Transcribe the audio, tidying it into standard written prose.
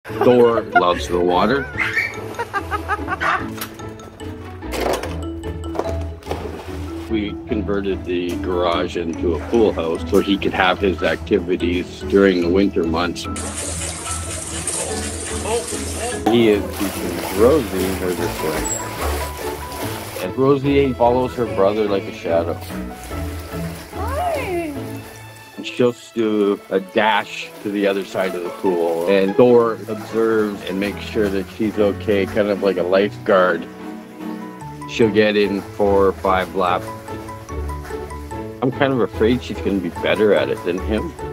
Thor loves the water. We converted the garage into a pool house so he could have his activities during the winter months. He is teaching Rosie her swim. And Rosie follows her brother like a shadow. Hi. And she'll do a dash to the other side of the pool. And Thor observes and makes sure that she's okay, kind of like a lifeguard. She'll get in 4 or 5 laps. I'm kind of afraid she's going to be better at it than him.